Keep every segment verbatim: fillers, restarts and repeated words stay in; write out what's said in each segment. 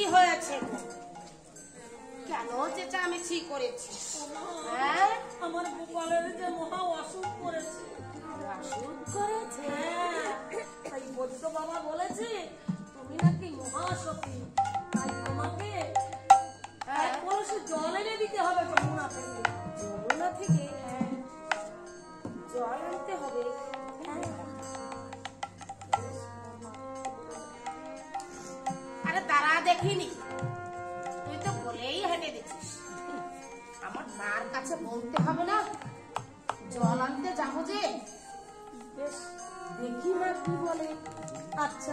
হয়েছে? কেন চেঁচামেচি করেছি? হ্যাঁ, আমার গোপালের যে মহা অসুখ করেছে। অসুখ করেছে? তাই বৈদ্য বাবা বলেছে তুমি নাকি মহাসতী, তাই তোমাকে এক কলসি জল এনে দিতে হবে যমুনা থেকে। যমুনা থেকে জল আনতে হবে? আরে তারা দেখিনি, তুই তো বলেই হেঁটে দিচ্ছিস। আমার মার কাছে বলতে হবে না জল আনতে যাবো যে? বেশ, দেখি মা কি বলে। আচ্ছা,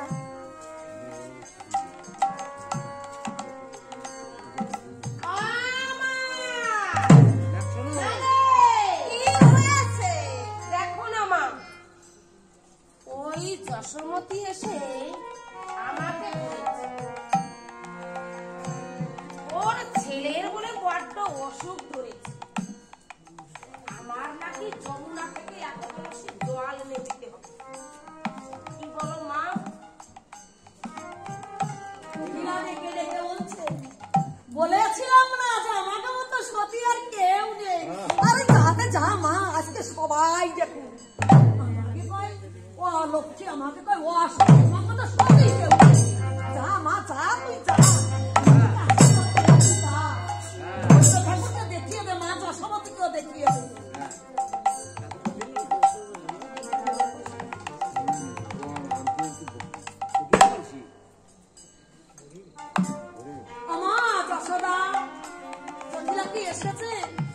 যশোমতি এসে আমাকে ওর ছেলের বলে বড্ড অসুখ ধরেছে, আমার নাকি যমুনা থেকে এত কলসি জল এনে দিতে হবে। কি বলো মা? রেখে রেখে বলছে বলেছিলাম না যে আমাকে মতো সতী আর কেউ নেই। আরে যাতে যা মা, আজকে সবাই দেখুন আমাকে কয় ও লক্ষ্মী, আমাকে কয় ও আসলে আমাকে তো সতী কেউ নেই। যা মা যা, তুই যা ঠাকুরকে দেখিয়ে দে মা, যশোমতীকেও দেখিয়ে দে। এসেছে?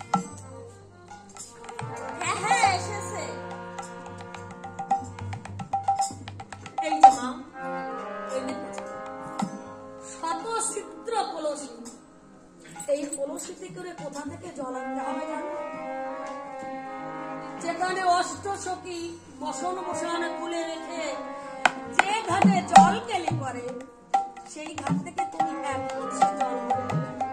হ্যাঁ হ্যাঁ এসেছে। এই যে মা, শত ছিদ্র কলসি, এই কলসিতে করে কোথা থেকে জল আনতে হবে জানো? যেখানে অষ্টসখী বসন বসানো খুলে রেখে যে ঘাটে জল কেলি করে, সেই ঘাট থেকে তুমি এক কলসি জল করে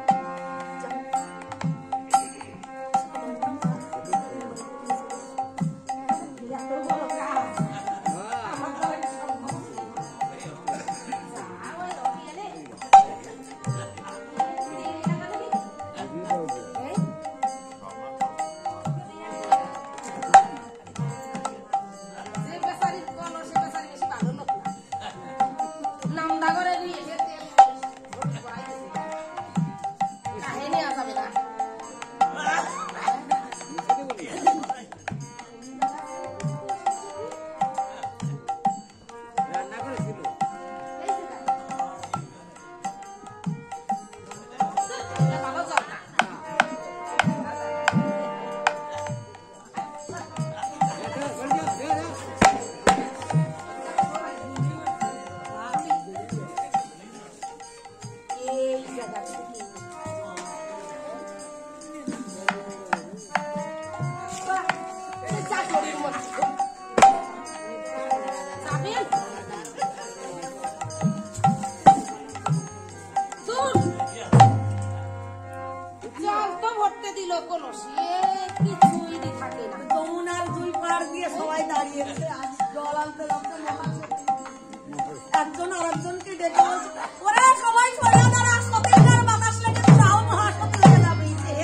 একজন আরেকজনকে ডেকে ওরা সবাই সরে দাঁড়া, সতীর বাতাস লেগে যাও, মহাসতী হয়ে যাবে।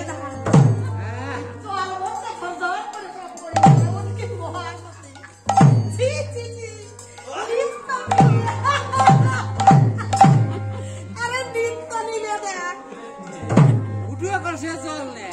আরে নৃত্য নিলে দেখ উঠে করছে চল নে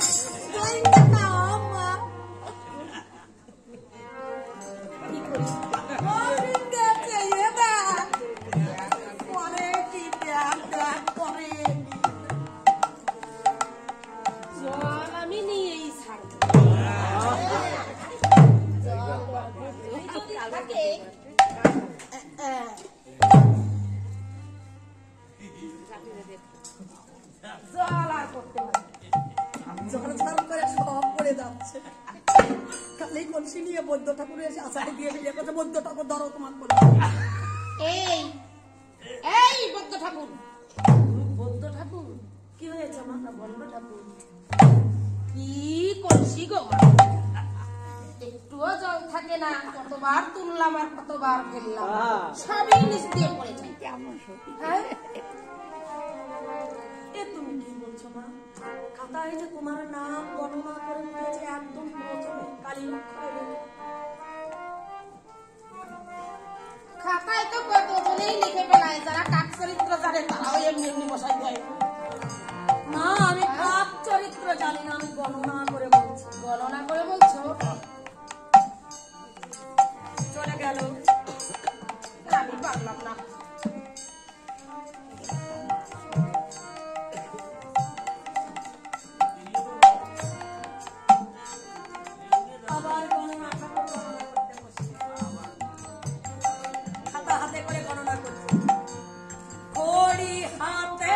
বৈদ্য ঠাকুর এসে আশাকে দিয়ে ফেলে কথা, বৈদ্য ঠাকুর ধরো তোমার বলে। এই এই বৈদ্য ঠাকুর, বৈদ্য ঠাকুর কি হয়েছে আমার? বৈদ্য ঠাকুর কি করছি গো? একটুও জল থাকে না, কতবার তুললাম আর কতবার ফেললাম, সবই নিচ দিয়ে পড়ে যায়। হ্যাঁ এই যে তোমার নাম গণনা করে দিয়েছে একদম প্রথমে কালী অক্ষরে খাতায় তো কতজনেই লিখে ফেলায়, যারা কাক চরিত্র জানে তারাও এমনি এমনি বসাই দেয়। না আমি কাক চরিত্র জানি না, আমি গণনা করে বলছি। গণনা করে বলছো? চলে গেল, আমি পারলাম না। আবার গণনাটা গণনা করতে বসে খাতা হাতে করে গণনা করছে। ঘড়ি হাতে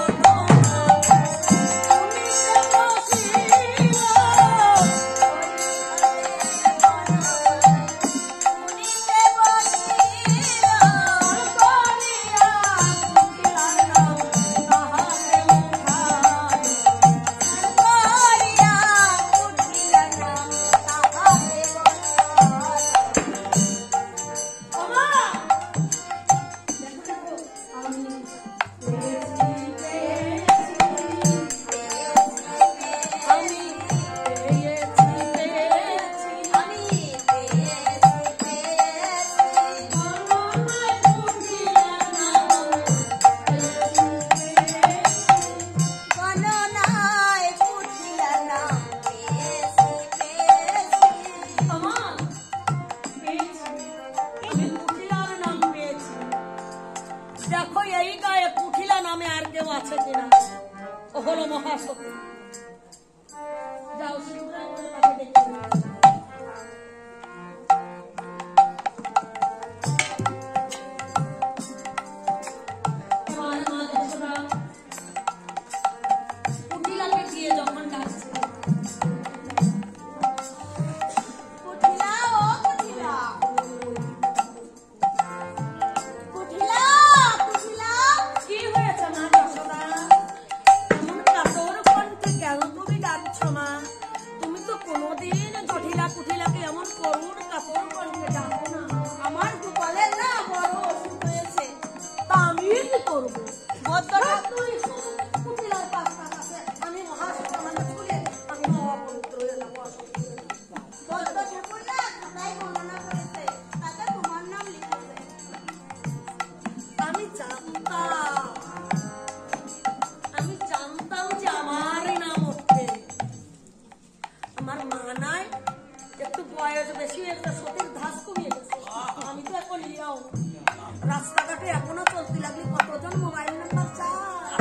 দেখো এই গায়ে কুঠিলা নামে আর কেউ আছে কিনা। ও হলো মহাসতী। যাও সিঁদুর করে তাকে দেখে নাও। এবার মা যশোদা কুঠিলাকে দিয়ে যখন ডাকছে, কুঠিলা ও কুঠিলা কুঠিলা কুঠিলা, কি হয়েছে মা যশোদা? এমন কাতর কণ্ঠে কেন তুমি ডাকছো মা? তুমি তো কোনোদিন জটিলা কুঠিলাকে এমন করুণ কাতর কণ্ঠে ডাকো না। আমার গোপালের না বড় অসুখ হয়েছে। তা আমি কি করবো? বদ্দরা তুই কুঠিলার পাশটা কাছে আমি মহাসতী মানে চলে আমি অপবিত্র হয়ে যাবো। বদ্ধ ঠাকুর না খাতায় গণনা করেছে, তাতে তোমার নাম লিখেছে। আমি জানতাম আমি জানতাম যে আমারই নাম উঠবে। আমার মা নাই, একটু বয়স বেশি একটা সতীর ধাস কমিয়ে গেছে। আমি তো এখন লিয়াও রাস্তাঘাটে এখনো চলতে লাগলে কতজন মোবাইল নাম্বার চায়।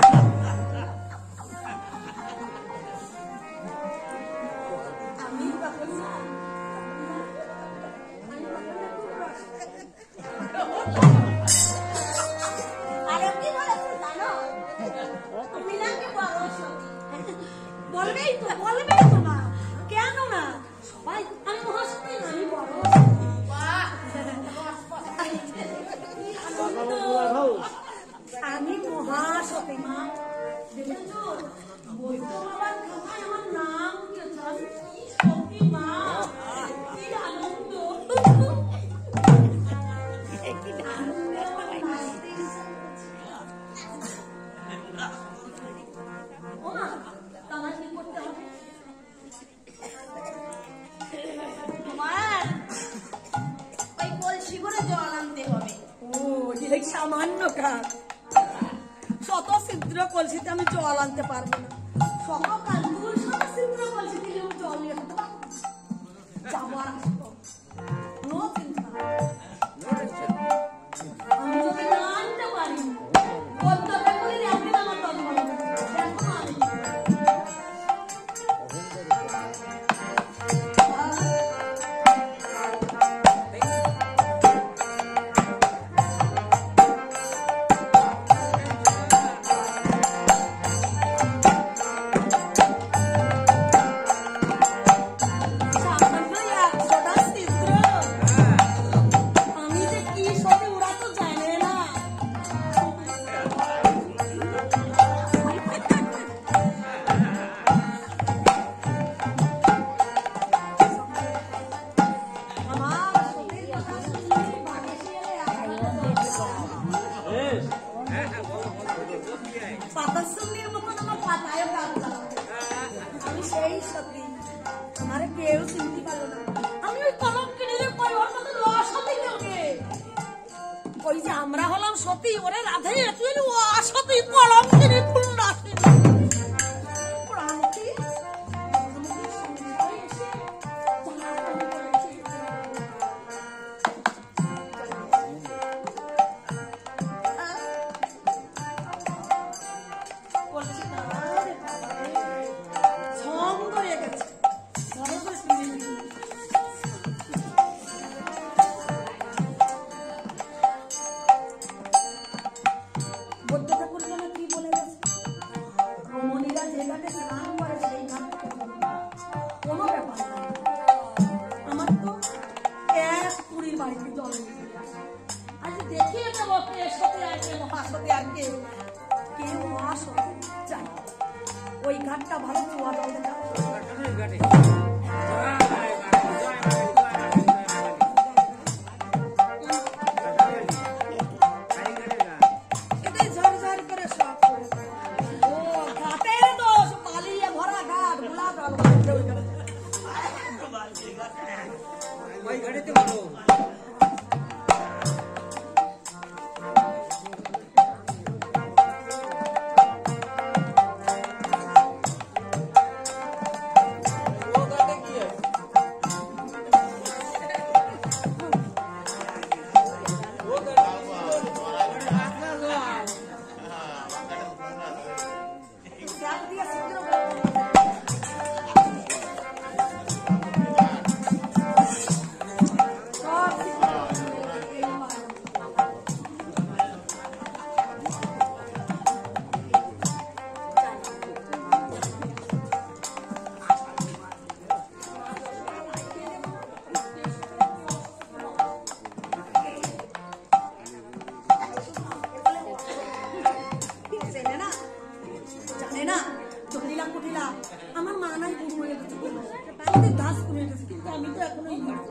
আমি তখন না আমি তখন না খুব আরে কি বলেছে জানো? তুমি নাকি বড় সতী। বলবেই তো বলবেই তো না, কেন না? সবাই আমি মহাসতী না, আমি বড় বাহ, আমি মহাসতী মা। দেখেছো বৈদ্য বাবার খাতায় আমার নাম উঠেছে। আমি কি সতী মা, কি আনন্দ। ও মা, তোমার কি করতে হবে? তোমার ওই কলসি করে জল আনতে হবে। ও এই সামান্য কাজ, শত ছিদ্র কলসিতে আমি জল আনতে পারবো না। সকাল দুই শত ছিদ্র কলসি দিলে আমি জল নিয়ে আসতে পারবো না। যাবো আর আসবো, নো চিন্তা। আমি যদি না আনতে পারি বদ্ধটা করে একদিন আমার দরকার হবে। দেখো আমি সামান্য একশোটা ছিদ্র, আমি যে কি সত্যি ওরা তো জানে না। আমার সতীর কথা শুনলে বাতাসে এলে পাতা শুনলির মতন আমার পাতায় প্রাণ লাগবে। সেই সত্যি আমার কেউ চিনতে পারলো না। আমি ওই কলম কিনে পরে ওর মতো অসতী কেউ নেই। ওই যে আমরা হলাম সতী, ওরে রাধে তুই অসতী কলম কিনে ফুল রাখি ওই ঘাটটা ভালো চুয়া জল এটাই ঝরঝর করে সব ও ঘাটের দোষ পালিয়ে ভরা ঘাট গুলা জল ওই ঘাটেতে ভালো আমার মা নাই বুড়ো হয়ে গেছে, আমাদের দাস করে গেছে, কিন্তু আমি তো এখনো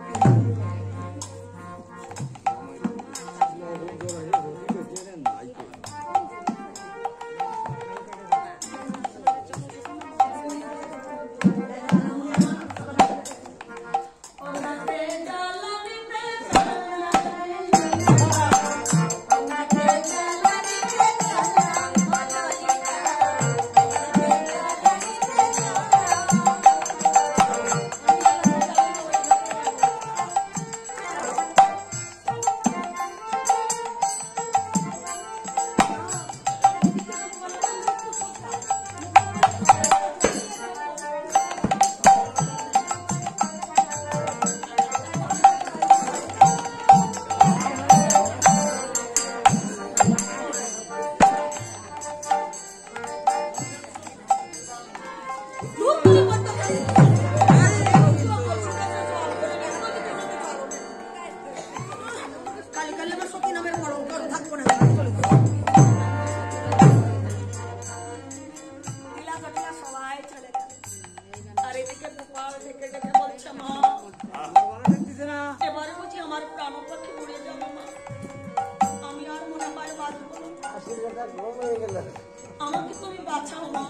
আমাকে তুমি বাঁচাও মা।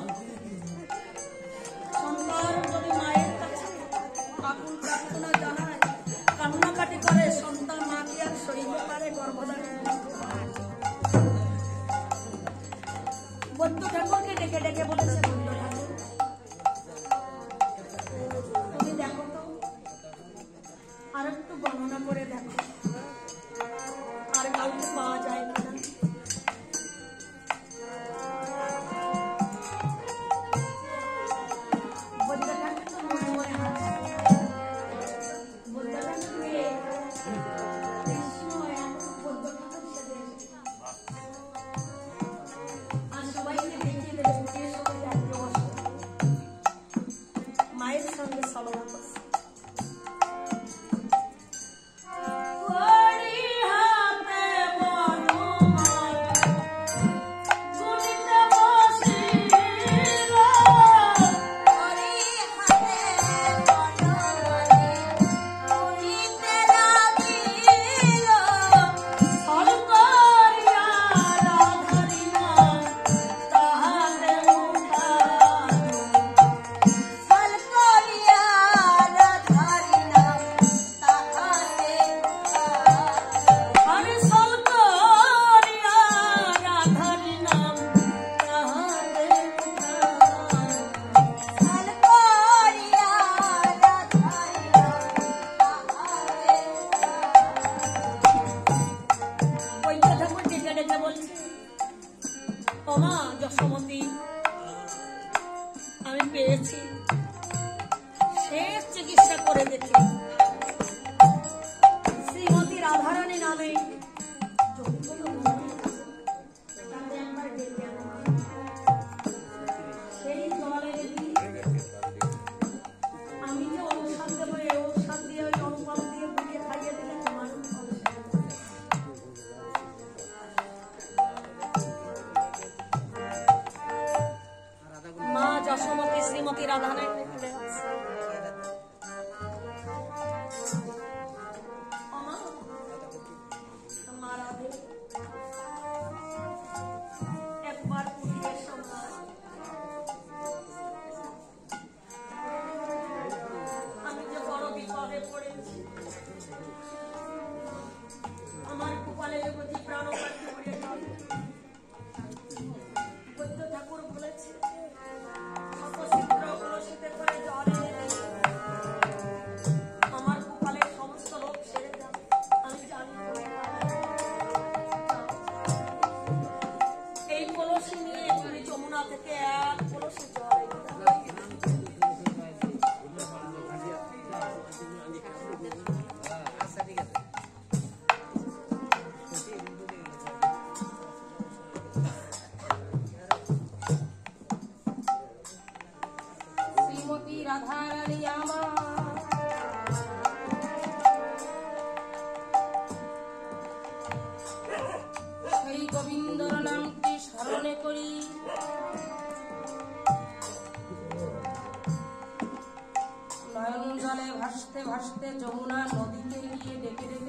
সন্তান যদি মায়ের কাছে আকুল প্রার্থনা জানায়, কান্নাকাটি করে, সন্তান মাকে আর সইতে পারে গর্ভধারণ। বৌদ্ধ ঠাকুরকে ডেকে ডেকে বলেছে, বৌদ্ধ ঠাকুর তুমি দেখো তো, আর একটু গণনা করে দেখো আর কাউকে পাওয়া যায় কিনা। আর সবাইকে দেখিয়ে দেবে পেয়েছি, শেষ চিকিৎসা করে দেখি শ্রীমতী রাধারানী নামে সেই জলে যদি আমি যে ঔষধ দেবো, এই ঔষধ দিয়ে ওই অনুপম দিয়ে বুঝিয়ে খাইয়ে দিলে তোমার মা যশোমতী শ্রীমতী রাধারানী ফিরে আসছে। একবার পুরীর সময় আমি যে বড় বিপদে পড়েছি, আমার কপালে যদি প্রাণপাতি পড়ে যায়, বৈদ্য ঠাকুর বলেছে অপচিত্র কলসিতে করে জল এনে আমার কপালের সমস্ত রোগ সেরে যাবে। আমি জানি এই কলসি নিয়ে তুমি যমুনা থেকে এক কলসি জল এনে দাও। শ্রীমতী রাধারানী আমার সেই গোবিন্দর নামটি স্মরণে করি নয়ন জলে ভাসতে ভাসতে যমুনা নদীতে গিয়ে ডেকে ডেকে